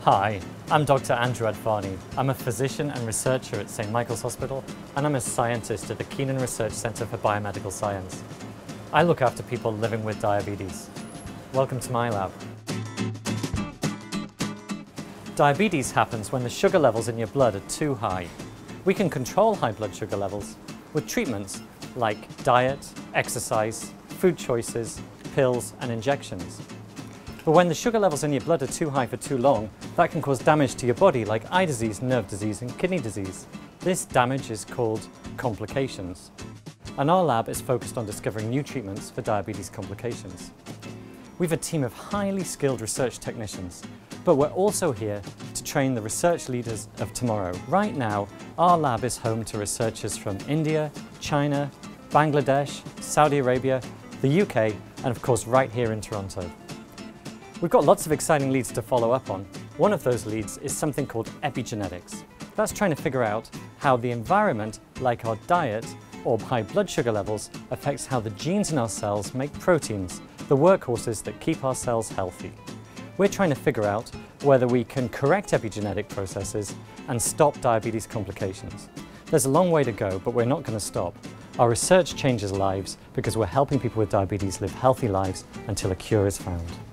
Hi, I'm Dr. Andrew Advani. I'm a physician and researcher at St. Michael's Hospital, and I'm a scientist at the Keenan Research Centre for Biomedical Science. I look after people living with diabetes. Welcome to my lab. Diabetes happens when the sugar levels in your blood are too high. We can control high blood sugar levels with treatments like diet, exercise, food choices, pills and injections. But when the sugar levels in your blood are too high for too long, that can cause damage to your body like eye disease, nerve disease and kidney disease. This damage is called complications. And our lab is focused on discovering new treatments for diabetes complications. We have a team of highly skilled research technicians, but we're also here to train the research leaders of tomorrow. Right now, our lab is home to researchers from India, China, Bangladesh, Saudi Arabia, the UK, and of course right here in Toronto. We've got lots of exciting leads to follow up on. One of those leads is something called epigenetics. That's trying to figure out how the environment, like our diet or high blood sugar levels, affects how the genes in our cells make proteins, the workhorses that keep our cells healthy. We're trying to figure out whether we can correct epigenetic processes and stop diabetes complications. There's a long way to go, but we're not going to stop. Our research changes lives because we're helping people with diabetes live healthy lives until a cure is found.